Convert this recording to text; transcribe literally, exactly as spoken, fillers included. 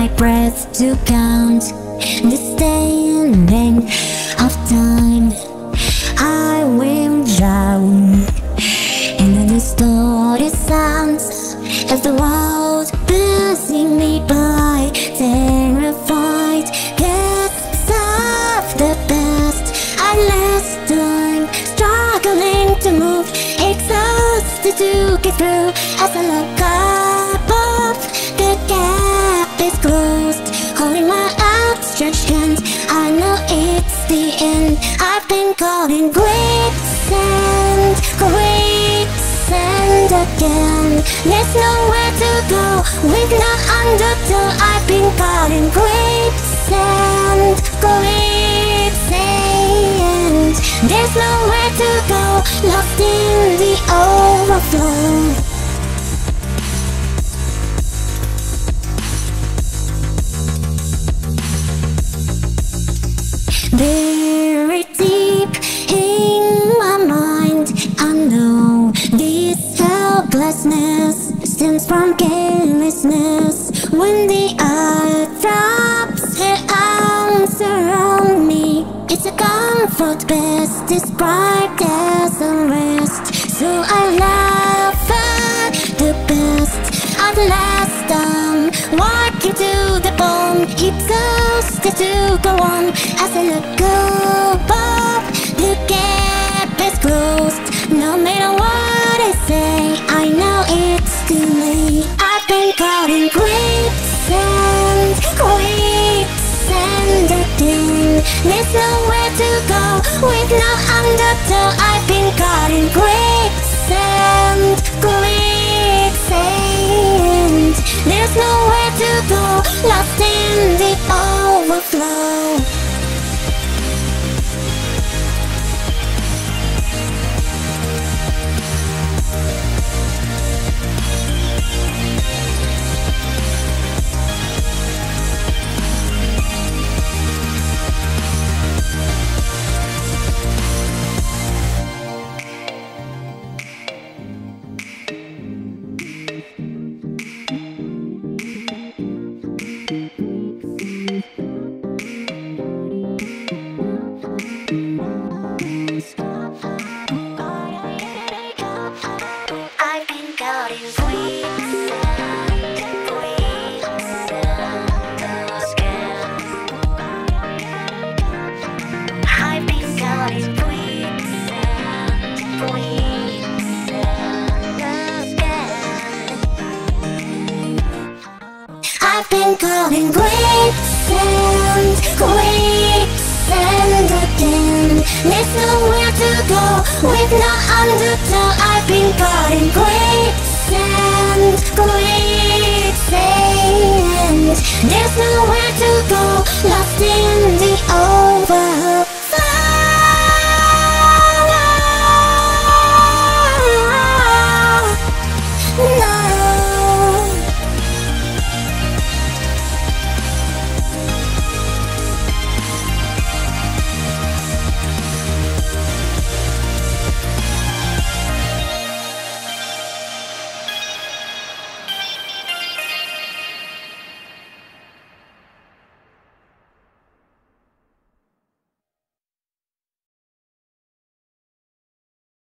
my breath to count the standing of time. I will drown in the distorted sounds as the world passing me by, terrified guests of the past. I last time struggling to move, exhausted to get through as I look above. The gap is closed, holding my outstretched hand. I know it's the end. I've been caught in quicksand, quicksand again. There's nowhere to go with no undertow. I've been caught in quicksand, quicksand. There's nowhere to go, lost in the overflow. Buried deep in my mind, I know this helplessness stems from carelessness. When the earth wraps her arms around me, it's a comfort best described as a rest. So I laugh at the best. At last I'm walking to the bone, exhausted to go on as I look above. The gap is closed, no matter what I say, I know it's too late. I've been caught in quicksand, quicksand again. There's nowhere to go with no undertow. I've been caught in quicksand, quicksand. There's nowhere to go, lost in the overflow. I've been caught in quicksand, quicksand again. There's nowhere to go with no undertow. I've been caught in quicksand, quicksand. There's nowhere to go, lost in the ocean.